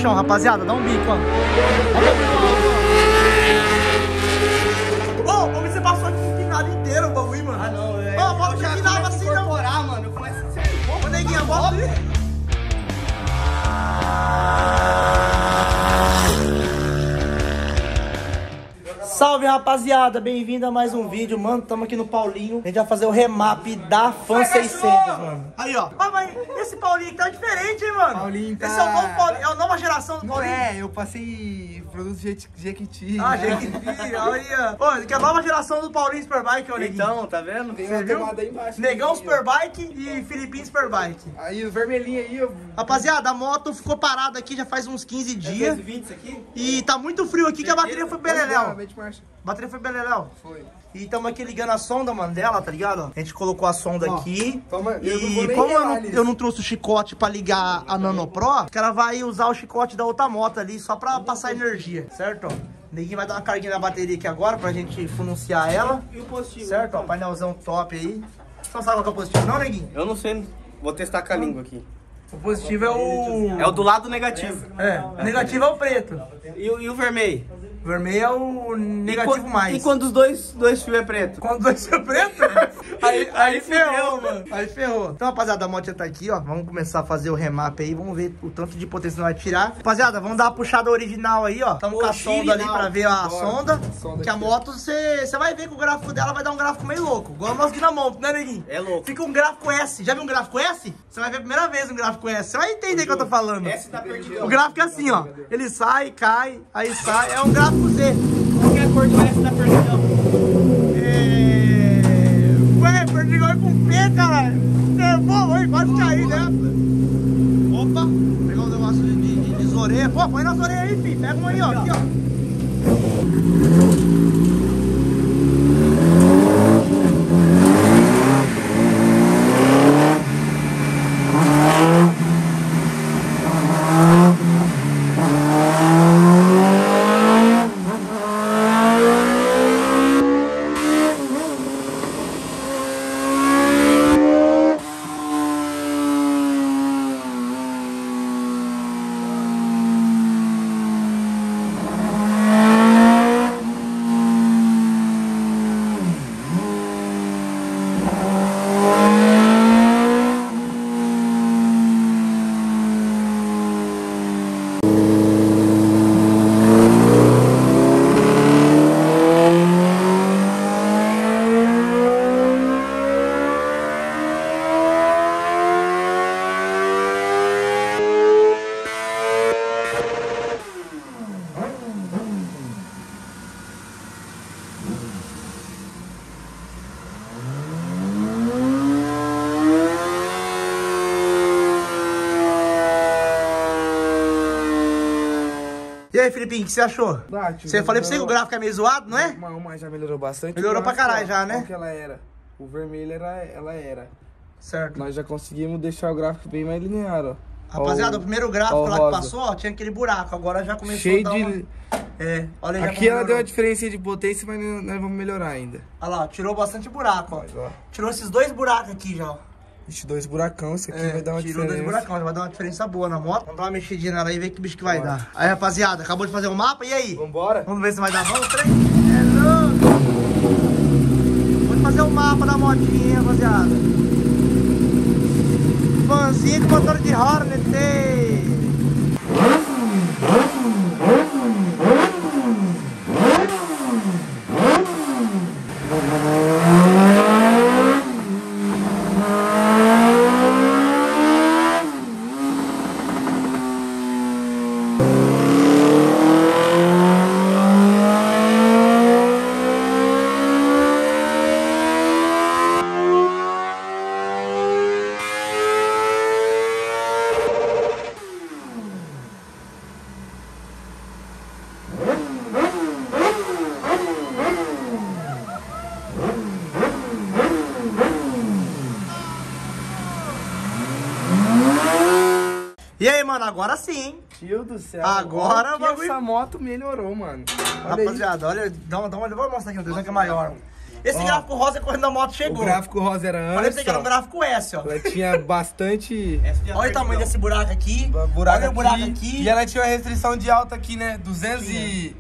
bichão, rapaziada. Dá um bico, ó. Ô, como você passou aqui empinado inteiro o bagulho, mano? Ah, não, velho. Ó, bota o empinado assim, não. Mano, eu começo a ser Ô, neguinha, bota aí. Salve, rapaziada, bem-vindo a mais um vídeo, mano. Tamo aqui no Paulinho. A gente vai fazer o remap da Fan 600, mano. Aí, ó. Ó, mas esse Paulinho aqui tá diferente, hein, mano? Paulinho tá... Esse é o novo Paulinho, é a nova geração do Não Paulinho. é, eu passei produto Jequiti. Ah, Jequiti, olha. Pô, esse aqui é a nova geração do Paulinho Superbike, ó, neguinho. Então, tá vendo? Tem uma tomada aí embaixo. Negão Superbike e Filipinho Superbike. Aí, o vermelhinho aí, eu... Rapaziada, a moto ficou parada aqui já faz uns 15 dias. 220 isso aqui? E tá muito frio aqui que a bateria foi beleléu. A Bateria foi beleléu. Foi. E estamos aqui ligando a sonda, mano, dela, tá ligado? A gente colocou a sonda aqui. Toma, E como eu não trouxe o chicote pra ligar a Nano Pro, o cara vai usar o chicote da outra moto ali só pra passar energia, certo? O neguinho vai dar uma carguinha na bateria aqui agora pra gente financiar ela. E o positivo? Certo? Ó, painelzão top aí. Você não sabe qual que é o positivo, não, neguinho? Eu não sei, vou testar com a língua aqui. O positivo é o... É o do lado negativo. É, o negativo é o preto. E o vermelho? O vermelho é o negativo mais. E quando os dois fios é preto? Quando dois é preto, aí ferrou, mano. Aí ferrou. Então, rapaziada, a moto já tá aqui, ó. Vamos começar a fazer o remap aí. Vamos ver o tanto de potência que vai tirar. Rapaziada, vamos dar uma puxada original aí, ó. Tamo com a sonda ali pra ver a sonda. Que a moto, você vai ver que o gráfico dela vai dar um gráfico meio louco. Igual o nosso Dinamon, né, neguinho? É louco. Fica um gráfico S. Já viu um gráfico S? Você vai ver a primeira vez um gráfico S. Você vai entender o que eu tô falando. Essa tá perdida. O gráfico é assim, ó. Ele sai, cai, aí sai. É um gráfico Z. Qual que é a cor do S da perdidão? Ué, perdigão é com P, caralho. Pô, oi, quase caí nessa. Opa, pegar um negócio de orelha. Pô, põe nas orelhas aí, filho. Pega um aí, ó. Aqui, ó. E aí, Filipinho, o que você achou? Você falei pra você que o gráfico é meio zoado, não é? Mas já melhorou bastante. Melhorou pra caralho já, né? Qual que ela era? O vermelho ela era. Certo. Nós já conseguimos deixar o gráfico bem mais linear, ó. Rapaziada, o primeiro gráfico ó, lá que rosa. passou, ó, tinha aquele buraco. Agora já começou Cheio a dar de... uma... É, olha aí. Aqui ela deu uma diferença de potência, mas nós vamos melhorar ainda. Olha lá, tirou bastante buraco, ó. Mas, ó. Tirou esses dois buracos aqui já, ó. Ixi, 2 buracão, isso aqui vai dar uma tirou diferença. 2 buracão, já vai dar uma diferença boa na moto. Vamos dar uma mexidinha nela aí e ver que bicho que vai dar. Aí, rapaziada, acabou de fazer o mapa, e aí? Vambora? Vamos ver se vai dar bom o trem? É louco! Vamos fazer o mapa da motinha, hein, rapaziada. Fanzinha com motor de Hornet. E aí, mano, agora sim, hein? Tio do céu. Agora olha o bagulho... essa moto melhorou, mano. Olha Rapaziada, olha, dá uma... Vou mostrar aqui no desenho que é maior. Esse gráfico rosa quando a moto chegou. O gráfico rosa era Falei pra antes, você que era um ó. gráfico S, ó. Ela tinha bastante... Olha o tamanho desse buraco aqui. buraco Olha o buraco aqui. E ela tinha uma restrição de alta aqui, né? 215,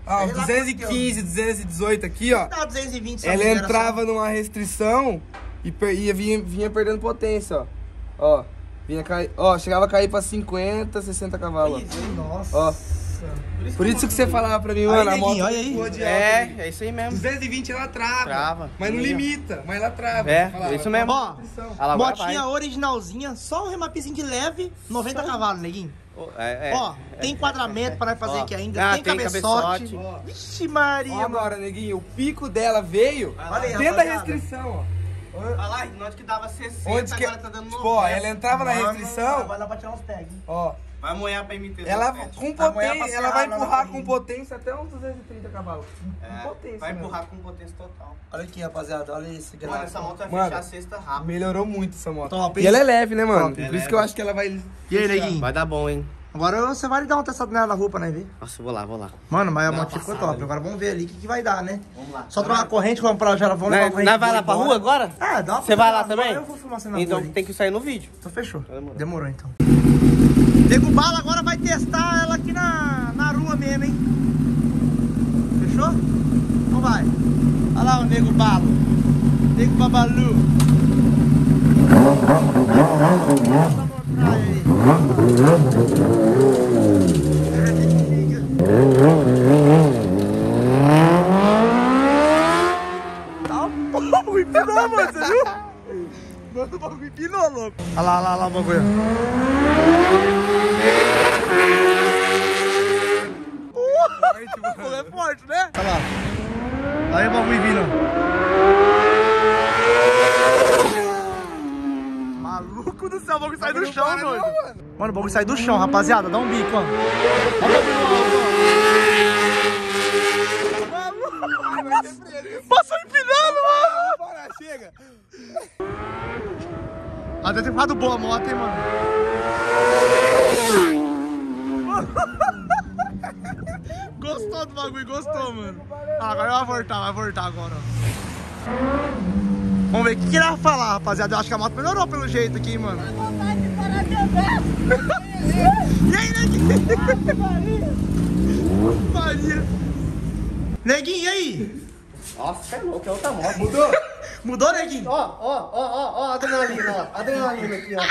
218 aqui, ó. Dá 220, Ela entrava numa restrição e vinha perdendo potência, ó. Ó, chegava a cair pra 50, 60 cavalos. Nossa. Ó. Por isso que você falava pra mim, mano, a moto olha aí. ficou de alta. É isso aí mesmo. 220 ela trava. Trava. Mas não limita, mas ela trava. É, Você falava, isso mesmo. Ó, Olha lá, agora motinha vai. originalzinha, só um remapezinho de leve, 90 cavalos, neguinho. É. Ó, tem enquadramento pra nós fazer Ó. aqui ainda, tem cabeçote. Ó. Vixe Maria, Ó, agora, neguinho, o pico dela veio Olha aí, dentro da rapaziada. restrição, ó. Olha lá, nós que dava 60, Onde que, agora tá dando 90. tipo, ó, ela entrava na restrição, Vai dar pra tirar uns pegs, hein? ó. Vai moer pra MT. Ela Vai com moer pra potência, ela serrar vai lá na empurrar com corrida. potência até uns 230 cavalos. Com potência. Vai mesmo. empurrar com potência total. Olha aqui, rapaziada, olha isso aqui. Mano, essa moto vai Mano, fechar a sexta rápido. Melhorou muito essa moto. Top, E ela é leve, né, mano? Top. Por isso que eu acho que ela vai... E aí, neguinho? Vai dar bom, hein? Agora você vai dar uma testada nela na roupa, né, ver? Nossa, vou lá. Mano, mas a Dá uma moto ficou passada, top. né? Agora vamos ver ali o que vai dar, né? Vamos lá. Só trocar a corrente, comprar já, vamos levar a corrente. Nós vai lá pra embora. rua agora? Ah, dá uma Você vai lá filmada. também? Eu vou filmar você na Então rua ali. tem que sair no vídeo. Então fechou. Demorou. Demorou então. Nego Bala agora vai testar ela aqui na rua mesmo, hein? Fechou? Então vai. Olha lá o Nego Bala. Nego Babalu. Vamos mostrar aí. Tá um pouco empinou, mano, você viu? Mano, o bagulho empinou, louco. Olha lá o bagulho. É forte, né? Olha lá. Aí o bagulho vindo. Maluco do céu, o bagulho sai do chão, doido. Mano, o bagulho sai do chão, rapaziada. Dá um bico, ó. Olha o bagulho lá, ó. Passou empinando, mano. Bora, chega. Ah, deve ter ficado boa a moto, hein, mano. Gostou do bagulho, gostou, mano. Ah, agora vai voltar agora, ó. Vamos ver o que ele vai falar, rapaziada. Eu acho que a moto melhorou pelo jeito aqui, hein, mano. E aí, Neguinho? Maria. Neguinho, e aí? Nossa, é louco, é outra moto. Mudou? Mudou, Neguinho? Ó, adrenalina, ó. Adrenalina aqui, ó.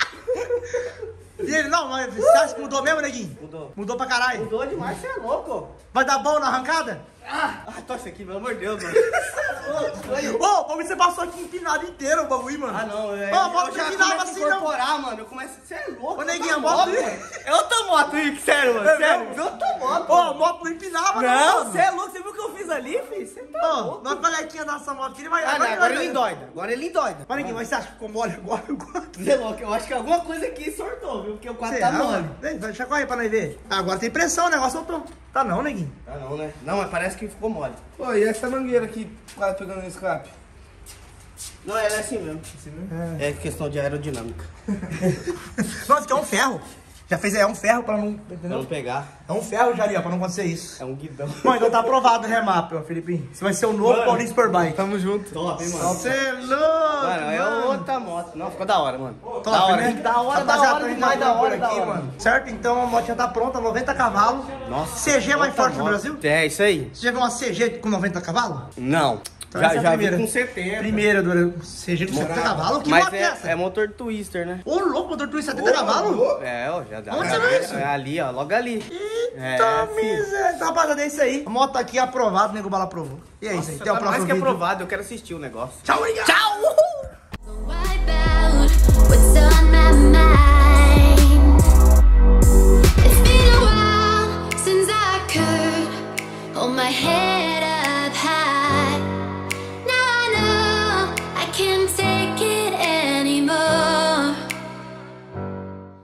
E ele, não, mas você acha que mudou mesmo, Neguinho? Mudou. Mudou pra caralho? Mudou demais, você é louco. Vai dar bom na arrancada? Torce aqui, pelo amor de Deus, mano. Ô, o bagulho você passou aqui empinado inteiro, o bagulho, mano. Ah, não, Ó, a moto eu já empinava começo a assim, não. incorporar, mano. Eu começo... Você é louco. Ô, Neguinho, outra a moto... mano. É outra moto, Rick, sério, mano. É Sério, mesmo? é outra moto. Ô, a moto não empinava, Não, mano. você é louco. Você viu o que eu fiz ali, filho? Você tá Ó, louco. nós pegar nessa moto aqui, ele vai... Ah, não, agora ele endoida. Agora ele endoida. Mas, Neguinho, mas você acha que ficou mole agora? Você é louco. Eu acho que alguma coisa aqui sortou, viu? Porque o quadro Será, tá mole. mano? Deixa correr pra nós ver. Agora tem pressão, o negócio soltou. Tá não, Neguinho? Ah, não, né? Não, mas parece que ficou mole. Pô, e essa mangueira aqui, quase pegando no escape? Não, ela é assim mesmo. É questão de aerodinâmica. Nossa, que é um ferro. Já fez, é um ferro pra não... Pra Entendeu? não pegar. É um ferro, Jaria, pra não acontecer isso. É um guidão. Bom, então tá aprovado o remap, ó, Felipinho. Você vai ser o novo Mano. Paulinho Superbike. Tamo junto. Top, hein, mano. Você é louco, Mano, é mano. outra moto. Não, ficou da hora, mano. Top, da hora, né? da hora, Rapaziada, da hora a gente demais, tá da hora, por da aqui, hora. mano. Certo? Então a motinha tá pronta, 90 cavalos. Nossa. CG mais outra forte do moto. Brasil? É, isso aí. Você já viu uma CG com 90 cavalos? Não. Então essa é a já vi primeira. com 70. Primeira do CG com 70 cavalos? Que Mas moto é essa? é motor twister, né? Ô, louco, motor twist 70 cavalos? É, ó, já dá. Onde você viu isso? É ali, ó, logo ali. Eita, miséria. Então, rapaziada, é isso aí. A moto tá aqui aprovada, o Nego Bala aprovou. E é isso aí. Até o Tá próximo mais que vídeo. aprovado, eu quero assistir o negócio. Tchau, obrigado. Tchau! Wipe out what's on my mind. It's been a while since I could hold my head